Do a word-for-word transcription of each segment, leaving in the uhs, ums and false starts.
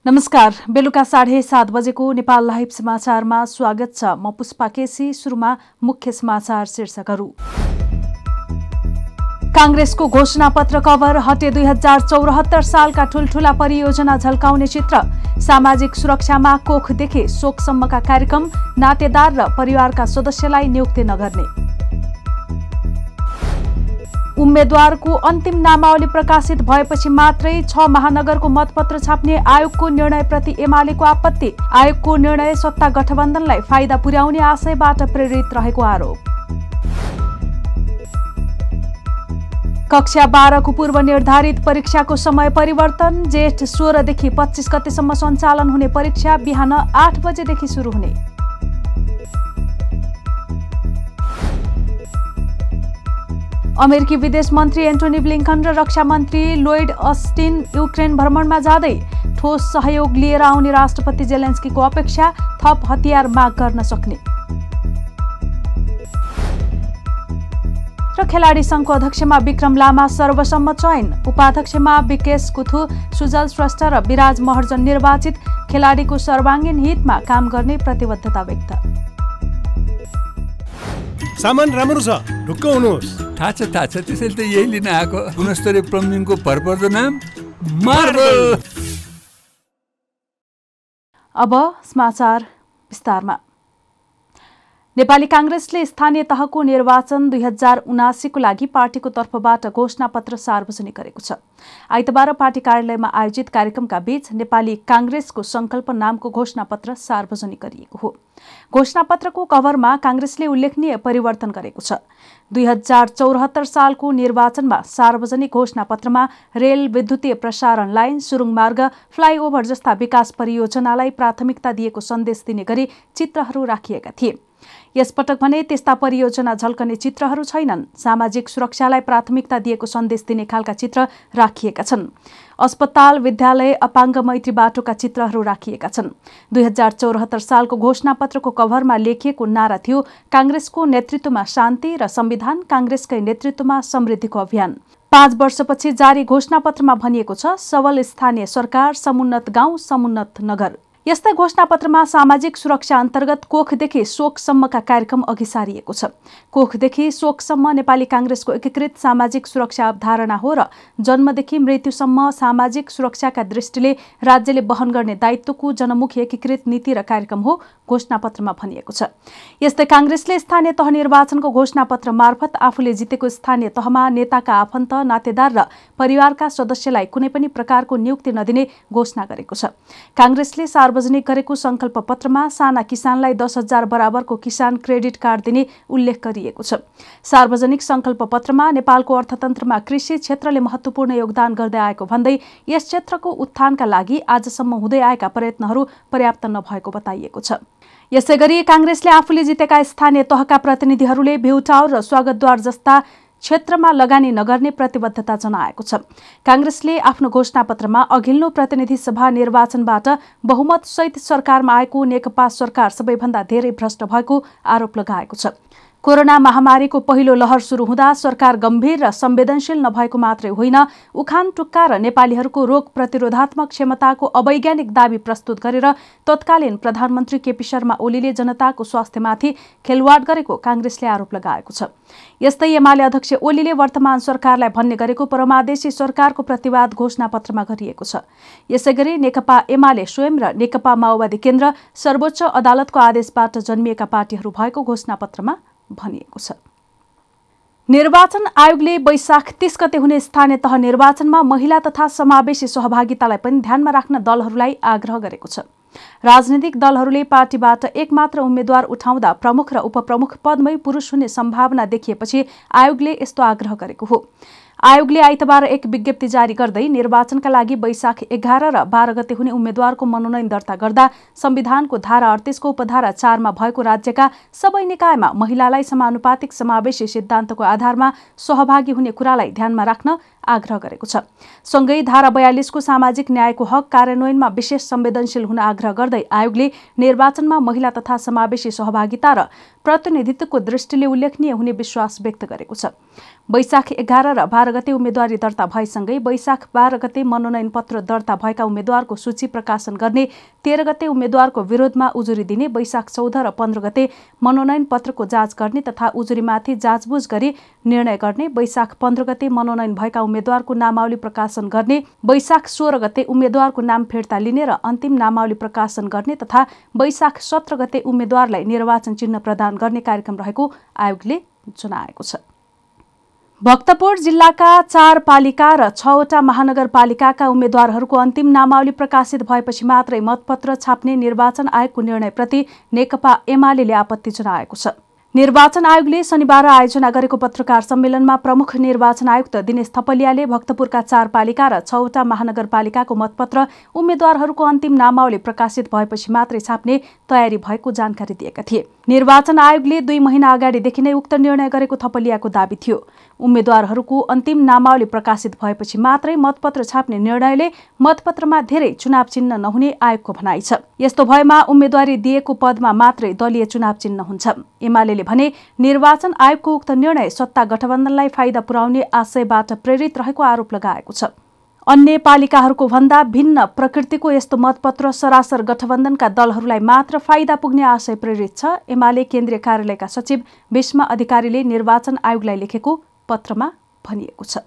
नमस्कार, बेलुका साढे सात बजेको नेपाल लाइभ समाचारमा स्वागत छ। म पुष्पा केसी। सुरुमा मुख्य समाचार शीर्षकहरू। कांग्रेसको घोषणापत्र कभर हटे। दुई हजार चौरात्तर सालका ठूल्ठूला परियोजना झल्काउने चित्र। सामाजिक सुरक्षामा कोखदेखि शोकसम्मका कार्यक्रम। नातेदार र परिवारका सदस्यलाई नियुक्ति नगर्ने। उम्मेद्वारको अन्तिम नामावली प्रकाशित भएपछि मात्रै छ महानगरको मतपत्र छाप्ने आयोगको निर्णयप्रति एमालेको आपत्ति। आयोगको निर्णय सत्ता गठबन्धनलाई फाइदा पुर्याउने आशयबाट प्रेरित रहेको आरोप। कक्षा बाह्रको पूर्व निर्धारित परीक्षाको समय परिवर्तन। जेठ सोह्रदेखि पच्चीस गतेसम्म सञ्चालन हुने परीक्षा बिहान आठ बजेदेखि सुरु हुने। अमेरिकी विदेश मन्त्री एन्टोनी ब्लिङ्कन र रक्षा मन्त्री लोइड अस्टिन युक्रेन भ्रमणमा जाँदै। ठोस सहयोग लिएर आउने राष्ट्रपति जेलेन्स्कीको अपेक्षा। थप हतियार माग गर्न सक्ने। र खेलाडी संघको अध्यक्षमा विक्रम लामा सर्वसम्मत चयन। उपाध्यक्षमा विकेश कुथु, सुजल श्रेष्ठ र विराज महर्जन निर्वाचित। खेलाडीको सर्वाङ्गीन हितमा काम गर्ने प्रतिबद्धता व्यक्त। सामान राम्रो छ, ढुक्क हुनुहोस्। थाहा छ थाहा छ त्यसैले त यही लिन आएको। गुणस्तरीय प्लम्बिङको भरपर्दो नाम मार्बल। अब समाचार विस्तारमा। नेपाली कांग्रेसले स्थानीय तहको निर्वाचन दुई हजार उनासीको लागि पार्टीको तर्फबाट घोषणापत्र सार्वजनिक गरेको छ। आइतबार पार्टी कार्यालयमा आयोजित कार्यक्रमका बीच नेपाली कांग्रेसको संकल्प नामको घोषणापत्र सार्वजनिक गरिएको हो। घोषणापत्रको कभरमा कांग्रेसले उल्लेखनीय परिवर्तन गरेको छ। दुई हजार चौरात्तर सालको निर्वाचनमा सार्वजनिक घोषणापत्रमा रेल, विद्युतीय प्रसारण लाइन, सुरुङ मार्ग, फ्लाइओभर जस्ता विकास परियोजनालाई प्राथमिकता दिएको सन्देश दिने गरी चित्रहरू राखिएका थिए। यसपटक भने त्यस्ता परियोजना झल्कने चित्रहरू छैनन्। सामाजिक सुरक्षालाई प्राथमिकता दिएको सन्देश दिने खालका चित्र राखिएका छन्। अस्पताल, विद्यालय, अपाङ्ग मैत्री बाटोका चित्रहरू राखिएका छन्। दुई हजार चौरात्तर सालको घोषणापत्रको कभरमा लेखिएको नारा थियो, कांग्रेसको नेतृत्वमा शान्ति र संविधान, कांग्रेसकै नेतृत्वमा समृद्धिको अभियान। पाँच वर्षपछि जारी घोषणापत्रमा भनिएको छ, सबल स्थानीय सरकार, समुन्नत गाउँ, समुन्नत नगर। यस्तै घोषणापत्रमा सामाजिक सुरक्षा अन्तर्गत कोखदेखि शोकसम्मका कार्यक्रम अघि सारिएको छ। कोखदेखि शोकसम्म नेपाली कांग्रेसको एकीकृत सामाजिक सुरक्षा अवधारणा हो र जन्मदेखि मृत्युसम्म सामाजिक सुरक्षाका दृष्टिले राज्यले वहन गर्ने दायित्वको जनमुखी एकीकृत नीति र कार्यक्रम हो, घोषणापत्रमा भनिएको छ। यस्तै कांग्रेसले स्थानीय तह निर्वाचनको घोषणापत्र मार्फत आफूले जितेको स्थानीय तहमा नेताका आफन्त, नातेदार र परिवारका सदस्यलाई कुनै पनि प्रकारको नियुक्ति नदिने घोषणा गरेको छ। कांग्रेसले सार्वजनिक गरेको संकल्प पत्रमा साना किसानलाई दस हजार बराबरको किसान क्रेडिट कार्ड दिने उल्लेख गरिएको छ। सार्वजनिक संकल्प पत्रमा नेपालको अर्थतन्त्रमा कृषि क्षेत्रले महत्वपूर्ण योगदान गर्दै आएको भन्दै यस क्षेत्रको उत्थानका लागि आजसम्म हुँदै आएका प्रयत्नहरू पर्याप्त नभएको बताइएको छ। यसैगरी कांग्रेसले आफूले जितेका स्थानीय तहका प्रतिनिधिहरूले भ्यूटावर र स्वागतद्वार जस्ता क्षेत्रमा लगानी नगर्ने प्रतिबद्धता जनाएको छ। कांग्रेसले आफ्नो घोषणापत्रमा अघिल्लो प्रतिनिधि सभा निर्वाचनबाट बहुमत सहित सरकारमा आएको नेकपा सरकार सबैभन्दा धेरै भ्रष्ट भएको आरोप लगाएको छ। कोरोना महामारीको पहिलो लहर सुरु हुँदा सरकार गम्भीर र संवेदनशील नभएको मात्रै होइन, उखान टुक्का र नेपालीहरूको रोग प्रतिरोधात्मक क्षमताको अवैज्ञानिक दावी प्रस्तुत गरेर तत्कालीन प्रधानमन्त्री केपी शर्मा ओलीले जनताको स्वास्थ्यमाथि खेलवाड गरेको कांग्रेसले आरोप लगाएको छ। यस्तै एमाले अध्यक्ष ओलीले वर्तमान सरकारलाई भन्ने गरेको परमादेशी सरकारको प्रतिवाद घोषणापत्रमा गरिएको छ। यसैगरी नेकपा एमाले स्वयं र नेकपा माओवादी केन्द्र सर्वोच्च अदालतको आदेशबाट जन्मिएका पार्टीहरू भएको घोषणापत्रमा भनिएको छ। निर्वाचन आयोगले वैशाख तीस गते हुने स्थानीय तह निर्वाचनमा महिला तथा समावेशी सहभागितालाई पनि ध्यानमा राख्न दलहरूलाई आग्रह गरेको छ। राजनीतिक दलहरूले पार्टीबाट एक मात्र उम्मेद्वार उठाउँदा प्रमुख र उपप्रमुख पदमै पुरुष हुने सम्भावना देखिएपछि आयोगले यस्तो आग्रह गरेको हो। आयोगले आइतबार एक विज्ञप्ति जारी गर्दै निर्वाचनका लागि वैशाख एघार र बाह्र गते हुने उम्मेद्वारको मनोनयन दर्ता गर्दा संविधानको धारा अडतीसको उपधारा चारमा भएको राज्यका सबै निकायमा महिलालाई समानुपातिक समावेशी सिद्धान्तको आधारमा सहभागी हुने कुरालाई ध्यानमा राख्न आग्रह गरेको छ। सँगै धारा बयालिस को सामाजिक न्यायको हक कार्यान्वयनमा विशेष संवेदनशील हुन आग्रह गर्दै आयोगले निर्वाचनमा महिला तथा समावेशी सहभागिता र प्रतिनिधित्वको दृष्टिले उल्लेखनीय हुने विश्वास व्यक्त गरेको छ। वैशाख एघार र बाह्र गते उम्मेदवारी दर्ता भएसँगै वैशाख बाह्र गते मनोनयन पत्र दर्ता भएका उम्मेद्वारको सूची प्रकाशन गर्ने, तेह्र गते उम्मेद्वारको विरोधमा उजुरी दिने, वैशाख चौध र पन्ध्र गते मनोनयन पत्रको जाँच गर्ने तथा उजुरीमाथि जाँचबुझ गरी निर्णय गर्ने, वैशाख पन्ध्र गते मनोनयन भएका उम्मेद्वारको नामावली प्रकाशन गर्ने, वैशाख सोह्र गते उम्मेद्वारको नाम फिर्ता लिने र अन्तिम नामावली प्रकाशन गर्ने तथा वैशाख सत्र गते उम्मेद्वारलाई निर्वाचन चिन्ह प्रदान गर्ने कार्यक्रम रहेको आयोगले जनाएको छ। भक्तपुर जिल्लाका चार पालिका र छवटा महानगरपालिकाका उम्मेद्वारहरूको अन्तिम नामावली प्रकाशित भएपछि मात्रै मतपत्र छाप्ने निर्वाचन आयोगको निर्णयप्रति नेकपा एमाले आपत्ति जनाएको छ। निर्वाचन आयोगले शनिबार आयोजना गरेको पत्रकार सम्मेलनमा प्रमुख निर्वाचन आयुक्त दिनेश थपलियाले भक्तपुरका चार पालिका र छवटा महानगरपालिकाको मतपत्र उम्मेद्वारहरूको अन्तिम नामावली प्रकाशित भएपछि मात्रै छाप्ने तयारी भएको जानकारी दिएका थिए। निर्वाचन आयोगले दुई महिना अगाडिदेखि नै उक्त निर्णय गरेको थपलियाको दाबी थियो। उम्मेद्वारहरूको अन्तिम नामावली प्रकाशित भएपछि मात्रै मतपत्र छाप्ने निर्णयले मतपत्रमा धेरै चुनाव चिन्ह नहुने आयोगको भनाइ छ। यस्तो भएमा उम्मेद्वारी दिएको पदमा मात्रै दलीय चुनाव चिन्ह हुन्छ। एमाले भने निर्वाचन आयोगको उक्त निर्णय सत्ता गठबन्धनलाई फाइदा पुर्याउने आशयबाट प्रेरित रहेको आरोप लगाएको छ। अन्य पालिकाहरूको भन्दा भिन्न प्रकृतिको यस्तो मतपत्र सरासर गठबन्धनका दलहरूलाई मात्र फाइदा पुग्ने आशय प्रेरित छ। एमाले केन्द्रीय कार्यालयका सचिव भीष्म अधिकारीले निर्वाचन आयोगलाई लेखेको पत्रमा भनिएको छ।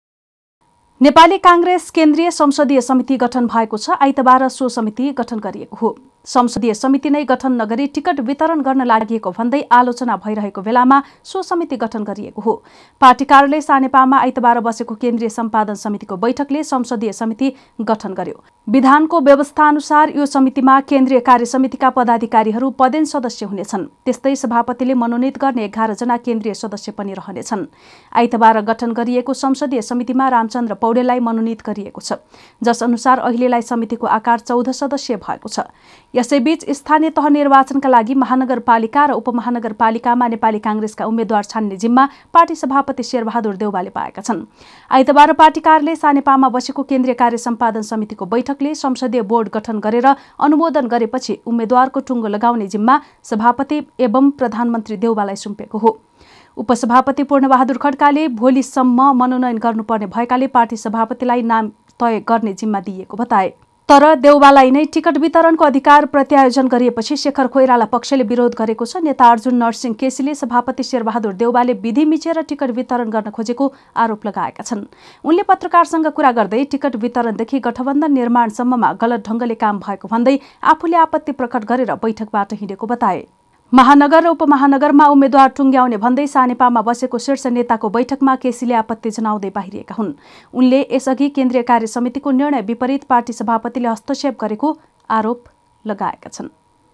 नेपाली कांग्रेस केन्द्रीय संसदीय समिति गठन भएको छ। आइतबार सो समिति गठन गरिएको हो। संसदीय समिति नै गठन नगरी टिकट वितरण गर्न लागि भन्दै आलोचना भइरहेको बेलामा सो समिति गठन गरिएको हो। पार्टी कार्यालय सानेपामा आइतबार बसेको केन्द्रीय सम्पादन समितिको बैठकले संसदीय समिति गठन गर्यो। विधानको व्यवस्था अनुसार यो समितिमा केन्द्रीय कार्य समितिका पदाधिकारीहरू पदेन सदस्य हुनेछन्। त्यस्तै सभापतिले मनोनित गर्ने एघार जना केन्द्रीय सदस्य पनि रहनेछन्। आइतबार गठन गरिएको संसदीय समितिमा रामचन्द्र पौडेललाई मनोनित गरिएको छ, जस अनुसार अहिलेलाई समितिको आकार चौध सदस्यीय भएको छ। यसैबीच स्थानीय तह निर्वाचनका लागि महानगरपालिका र उपमहानगरपालिकामा नेपाली कांग्रेसका उम्मेद्वार छान्ने जिम्मा पार्टी सभापति शेरबहादुर देउवाले पाएका छन्। आइतबार पार्टी कार्यालय सानेपामा बसेको केन्द्रीय कार्य सम्पादन समितिको बैठकले संसदीय बोर्ड गठन गरेर अनुमोदन गरेपछि उम्मेद्वारको टुङ्गो लगाउने जिम्मा सभापति एवं प्रधानमन्त्री देउवालाई सुम्पेको हो। उपसभापति पूर्णबहादुर खड्काले भोलिसम्म मनोनयन गर्नुपर्ने भएकाले पार्टी सभापतिलाई नाम तय गर्ने जिम्मा दिएको बताए। तर देउवालाई नै टिकट वितरणको अधिकार प्रत्यायोजन गरिएपछि शेखर कोइराला पक्षले विरोध गरेको छ। नेता अर्जुन नरसिंह केसीले सभापति शेरबहादुर देउवाले विधि मिचेर टिकट वितरण गर्न खोजेको आरोप लगाएका छन्। उनले पत्रकारसँग कुरा गर्दै टिकट वितरणदेखि गठबन्धन निर्माणसम्ममा गलत ढंगले काम भएको भन्दै आफूले आपत्ति प्रकट गरेर बैठकबाट हिँडेको बताए। महानगर र उपमहानगरमा उम्मेद्वार टुङ्ग्याउने भन्दै सानेपामा बसेको शीर्ष नेताको बैठकमा केसीले आपत्ति जनाउँदै बाहिरिएका हुन्। उनले यसअघि केन्द्रीय कार्य समितिको निर्णय विपरीत पार्टी सभापतिले हस्तक्षेप गरेको आरोप लगाएका छन्।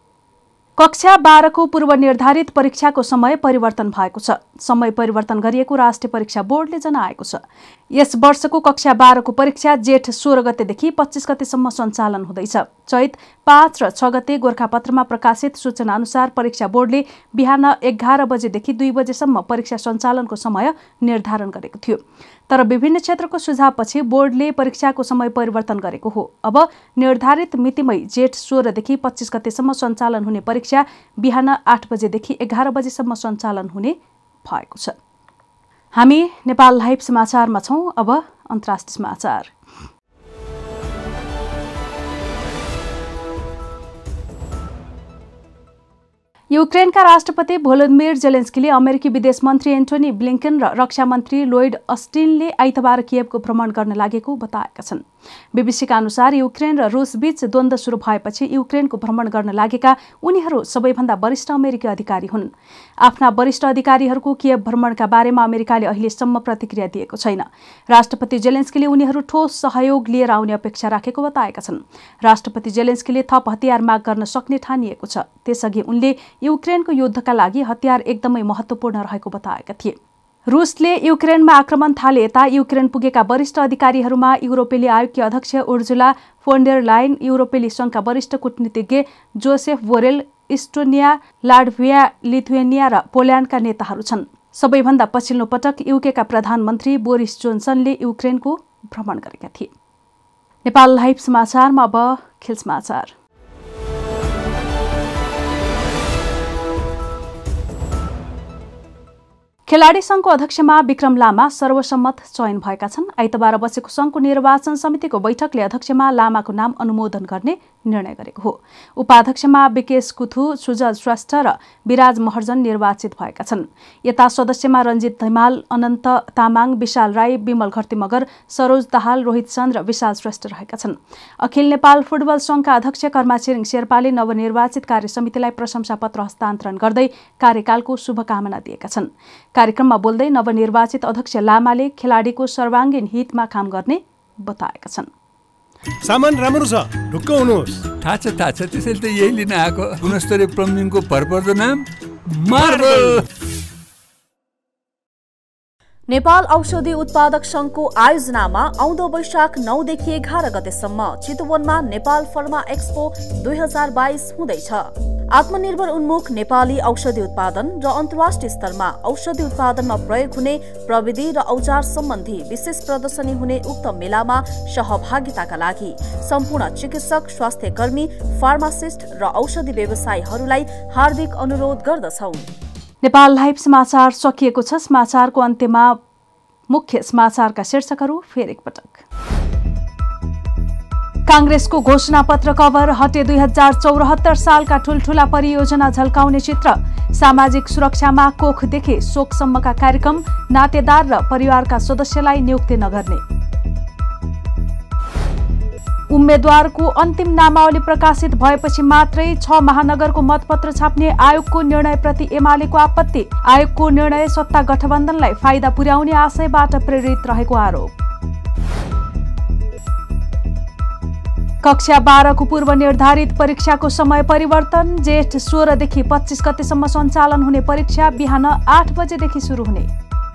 कक्षा बाह्रको पूर्व निर्धारित परीक्षाको समय परिवर्तन भएको छ। समय परिवर्तन गरिएको राष्ट्रिय परीक्षा बोर्डले जनाएको छ। यस वर्षको कक्षा बाह्रको परीक्षा जेठ सोह्र गतेदेखि पच्चीस गतेसम्म सञ्चालन हुँदैछ। चैत पाँच र छ गते गोरखापत्रमा प्रकाशित सूचना अनुसार परीक्षा बोर्डले बिहान एघार बजेदेखि दुई बजेसम्म परीक्षा सञ्चालनको समय निर्धारण गरेको थियो। तर विभिन्न क्षेत्रको सुझावपछि बोर्डले परीक्षाको समय परिवर्तन गरेको हो। अब निर्धारित मितिमै जेठ सोह्रदेखि पच्चीस गतेसम्म सञ्चालन हुने परीक्षा बिहान आठ बजेदेखि एघार बजेसम्म सञ्चालन हुने भएको छ। हामी नेपाल लाइभ समाचारमा छौं। अब अन्तर्राष्ट्रिय समाचार। युक्रेनका राष्ट्रपति भोलोदिमिर जेलेन्स्कीले अमेरिकी विदेश मन्त्री एन्टोनी ब्लिंकन र रक्षा मन्त्री लोइड अस्टिनले आइतबार कियवको भ्रमण गर्न लागेको बताएका छन्। बीबीसीका अनुसार युक्रेन र रुसबीच द्वन्द्व सुरु भएपछि युक्रेनको भ्रमण गर्न लागेका उनीहरू सबैभन्दा वरिष्ठ अमेरिकी अधिकारी हुन्। आफ्ना वरिष्ठ अधिकारीहरूको कियव भ्रमणका बारेमा अमेरिकाले अहिलेसम्म प्रतिक्रिया दिएको छैन। राष्ट्रपति जेलेन्स्कीले उनीहरू ठोस सहयोग लिएर आउने अपेक्षा राखेको बताएका छन्। राष्ट्रपति जेलेन्स्कीले थप हतियार माग गर्न सक्ने ठानिएको छ। त्यसअघि उनले युक्रेनको युद्धका लागि हतियार एकदमै महत्त्वपूर्ण रहेको बताएका थिए। रुसले युक्रेनमा आक्रमण थाले यता युक्रेन पुगेका वरिष्ठ अधिकारीहरूमा युरोपेली आयोगकी अध्यक्ष उर्जुला फोन डेर लायन, युरोपेली संघका वरिष्ठ कूटनीतिज्ञ Joseph Borrell, Estonia, Latvia, Lithuania र पोल्यान्डका नेताहरू छन्। सबैभन्दा पछिल्लो पटक युकेका प्रधानमन्त्री बोरिस जोन्सनले युक्रेनको भ्रमण गरेका थिए। नेपाल लाइभ समाचारमा अब खेल समाचार। खेलाडी संघको अध्यक्षमा विक्रम लामा सर्वसम्मत चयन भएका छन्। आइतबार बसेको संघको निर्वाचन समितिको बैठकले अध्यक्षमा लामाको नाम अनुमोदन गर्ने निर्णय गरेको हो। उपाध्यक्षमा विकेश कुथु, सुजल श्रेष्ठ र विराज महर्जन निर्वाचित भएका छन्। यता सदस्यमा रञ्जित धिमाल, अनन्त तामाङ, विशाल राई, विमल घरती मगर, सरोज दाहाल, रोहित चन्द र विशाल श्रेष्ठ रहेका छन्। अखिल नेपाल फुटबल संघका अध्यक्ष कर्मा छिरिङ शेर्पाले नवनिर्वाचित कार्य समितिलाई प्रशंसा पत्र हस्तान्तरण गर्दै कार्यकालको शुभकामना दिएका छन्। कार्यक्रममा बोल्दै नवनिर्वाचित अध्यक्ष लामाले खेलाडीको सर्वाङ्गीन हितमा काम गर्ने बताएका छन्। सामान राम्रो छ, ढुक्क हुनुहोस्। थाहा छ थाहा छ, त्यसैले त यही लिन आएको। गुणस्तरीय प्लम्बिङको भरपर्दो नाम मार्बल। नेपाल औषधि उत्पादक संघको आयोजनामा आउँदो वैशाख नौदेखि एघार गतेसम्म चितवनमा नेपाल फर्मा एक्सपो दुई हजार बाइस हुँदैछ। आत्मनिर्भर उन्मुख नेपाली औषधि उत्पादन र अन्तर्राष्ट्रिय स्तरमा औषधि उत्पादनमा प्रयोग हुने प्रविधि र औजार सम्बन्धी विशेष प्रदर्शनी हुने उक्त मेलामा सहभागिताका लागि सम्पूर्ण चिकित्सक, स्वास्थ्य कर्मी, फार्मासिस्ट र औषधि व्यवसायीहरूलाई हार्दिक अनुरोध गर्दछौं। नेपाल लाइभ समाचार सकिएको छ। समाचारको अन्त्यमा मुख्य समाचारका शीर्षकहरू फेरि एकपटक। कांग्रेसको घोषणापत्र कभर हटे। दुई हजार चौरात्तर सालका ठूल्ठूला परियोजना झल्काउने चित्र। सामाजिक सुरक्षामा कोखदेखि शोकसम्मका कार्यक्रम। नातेदार र परिवारका सदस्यलाई नियुक्ति नगर्ने। उम्मेद्वारको अन्तिम नामावली प्रकाशित भएपछि मात्रै छ महानगरको मतपत्र छाप्ने आयोगको निर्णयप्रति एमालेको आपत्ति। आयोगको निर्णय सत्ता गठबन्धनलाई फाइदा पुर्याउने आशयबाट प्रेरित रहेको आरोप। कक्षा बाह्रको पूर्व निर्धारित परीक्षाको समय परिवर्तन। जेठ सोह्रदेखि पच्चिस गतेसम्म सञ्चालन हुने परीक्षा बिहान आठ बजेदेखि सुरु हुने।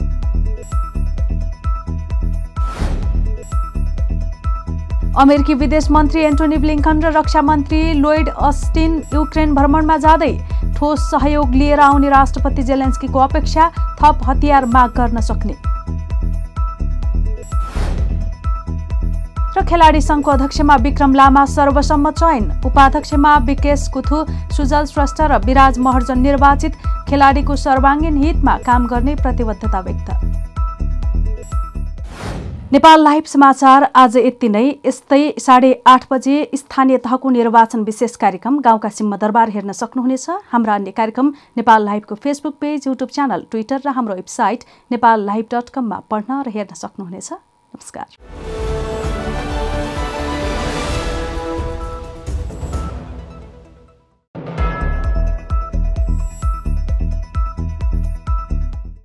अमेरिकी विदेश मन्त्री एन्टोनी ब्लिङ्कन र रक्षा मन्त्री लोइड अस्टिन युक्रेन भ्रमणमा जाँदै ठोस सहयोग लिएर आउने राष्ट्रपति जेलेन्स्कीको अपेक्षा। थप हतियार माग गर्न सक्ने। र खेलाडी संघको अध्यक्षमा विक्रम लामा सर्वसम्मत चयन। उपाध्यक्षमा विकेश कुथु, सुजल श्रेष्ठ र विराज महर्जन निर्वाचित। खेलाडीको सर्वाङ्गीन हितमा काम गर्ने प्रतिबद्धता व्यक्त। नेपाल लाइभ समाचार आज यति नै। यस्तै साढे आठ बजे स्थानीय तहको निर्वाचन विशेष कार्यक्रम गाउँका सिंहदरबार हेर्न सक्नुहुनेछ। हाम्रा अन्य कार्यक्रम नेपाल लाइभको Facebook page, YouTube channel, Twitter र हाम्रो वेबसाइट नेपाल लाइभ डट कममा पढ्न र हेर्न सक्नुहुनेछ। नमस्कार।